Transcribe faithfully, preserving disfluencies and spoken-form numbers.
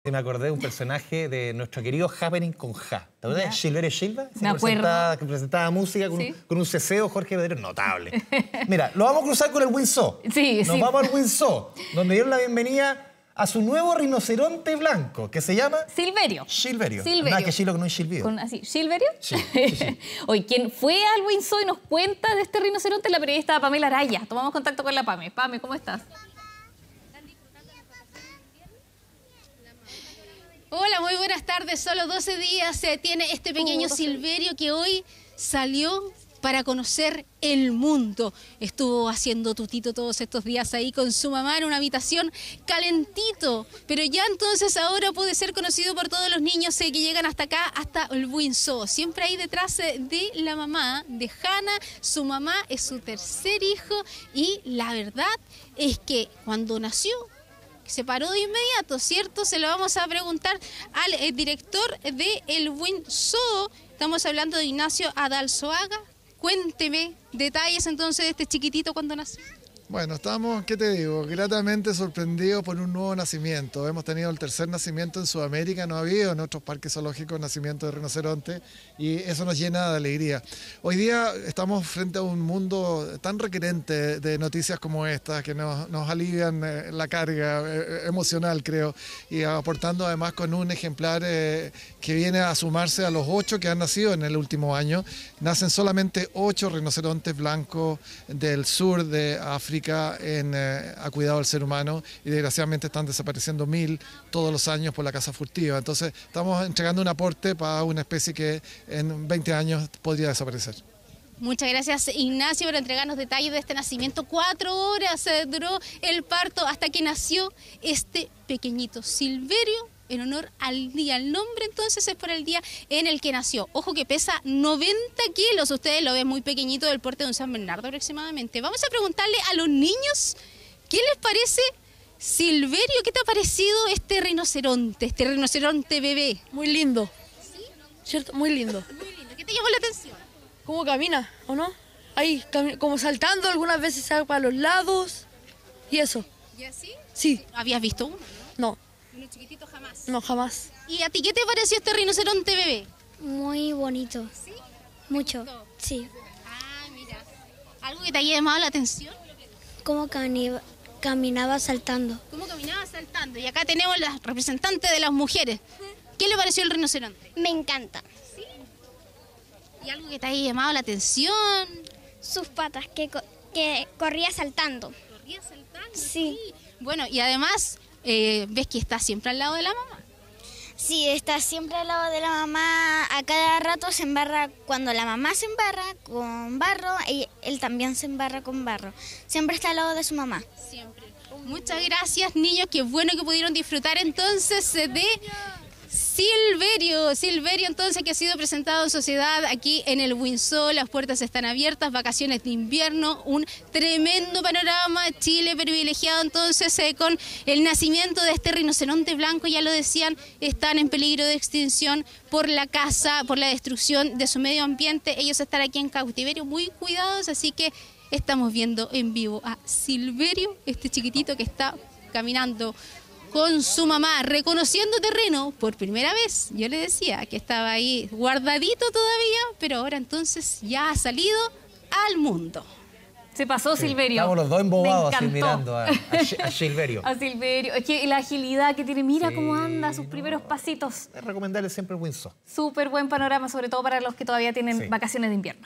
Me acordé de un personaje de nuestro querido Happening con Ja. ¿Te acuerdas de Silverio Silva? Me acuerdo. Presentaba, que presentaba música con, ¿sí? con un ceseo Jorge Pedro notable. Mira, lo vamos a cruzar con el Windsor. Sí, Nos sí. vamos al Windsor, donde dieron la bienvenida a su nuevo rinoceronte blanco, que se llama... Silverio. Silverio. Silverio. Nada que Chilo que no es Silvio. Con, así, ¿Silverio? Sí, sí, sí. Hoy, quien fue al Windsor y nos cuenta de este rinoceronte es la periodista Pamela Araya. Tomamos contacto con la Pame. Pame, ¿cómo estás? Hola, muy buenas tardes. Solo doce días se tiene este pequeño Silverio que hoy salió para conocer el mundo. Estuvo haciendo tutito todos estos días ahí con su mamá en una habitación calentito. Pero ya entonces ahora puede ser conocido por todos los niños eh, que llegan hasta acá, hasta el Windsor. Siempre ahí detrás eh, de la mamá, de Hannah. Su mamá es su tercer hijo y la verdad es que cuando nació, se paró de inmediato, ¿cierto? Se lo vamos a preguntar al eh, director de el Windsor. Estamos hablando de Ignacio Adalzoaga. Cuénteme detalles entonces de este chiquitito cuando nació. Bueno, estamos, ¿qué te digo? Gratamente sorprendidos por un nuevo nacimiento. Hemos tenido el tercer nacimiento en Sudamérica, no ha habido en otros parques zoológicos nacimiento de rinoceronte y eso nos llena de alegría. Hoy día estamos frente a un mundo tan requerente de noticias como estas que nos, nos alivian eh, la carga eh, emocional, creo, y aportando además con un ejemplar eh, que viene a sumarse a los ocho que han nacido en el último año. Nacen solamente ocho rinocerontes blancos del sur de África En, eh, a cuidado del ser humano y desgraciadamente están desapareciendo mil todos los años por la caza furtiva. Entonces estamos entregando un aporte para una especie que en veinte años podría desaparecer. Muchas gracias, Ignacio, por entregarnos detalles de este nacimiento. Cuatro horas eh, duró el parto hasta que nació este pequeñito Silverio, en honor al día. El nombre entonces es por el día en el que nació. Ojo que pesa noventa kilos. Ustedes lo ven muy pequeñito, del porte de un San Bernardo aproximadamente. Vamos a preguntarle a los niños qué les parece Silverio. ¿Qué te ha parecido este rinoceronte, este rinoceronte bebé? Muy lindo. ¿Sí? ¿Cierto? Muy lindo. Muy lindo. ¿Qué te llamó la atención? ¿Cómo camina, o no? Ahí, como saltando, algunas veces se va para los lados y eso. ¿Y así? Sí. ¿Habías visto uno? No. ¿Uno chiquitito jamás? No, jamás. ¿Y a ti qué te pareció este rinoceronte bebé? Muy bonito. ¿Sí? Mucho. Sí. Ah, mira. ¿Algo que te haya llamado la atención? Cómo cami- caminaba saltando. ¿Cómo caminaba saltando? Y acá tenemos la representante de las mujeres. ¿Qué le pareció el rinoceronte? Me encanta. ¿Sí? ¿Y algo que te haya llamado la atención? Sus patas, que, co- que corría saltando. ¿Corría saltando? Sí. Sí. Bueno, y además, eh, ves que está siempre al lado de la mamá. Sí, está siempre al lado de la mamá. A cada rato se embarra. Cuando la mamá se embarra con barro, y él también se embarra con barro. Siempre está al lado de su mamá. Siempre. Muchas gracias, niños. Qué bueno que pudieron disfrutar entonces de Silverio. Silverio entonces que ha sido presentado en sociedad aquí en el Windsor. Las puertas están abiertas, vacaciones de invierno, un tremendo panorama. Chile privilegiado entonces eh, con el nacimiento de este rinoceronte blanco. Ya lo decían, están en peligro de extinción por la caza, por la destrucción de su medio ambiente. Ellos están aquí en cautiverio muy cuidados, así que estamos viendo en vivo a Silverio, este chiquitito que está caminando con su mamá, reconociendo terreno por primera vez. Yo le decía que estaba ahí guardadito todavía, pero ahora entonces ya ha salido al mundo. Se pasó Sí, Silverio. Estamos los dos embobados Me así encantó. mirando a, a, a Silverio. A Silverio. Es que la agilidad que tiene, mira Sí, cómo anda, sus no. primeros pasitos. Es recomendable siempre el Windsor. Súper buen panorama, sobre todo para los que todavía tienen Sí. vacaciones de invierno.